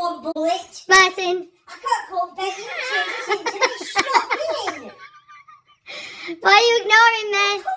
on, Bullet. Martin. I can't call Becky and change this into this shop, innit? Why are you ignoring me? Come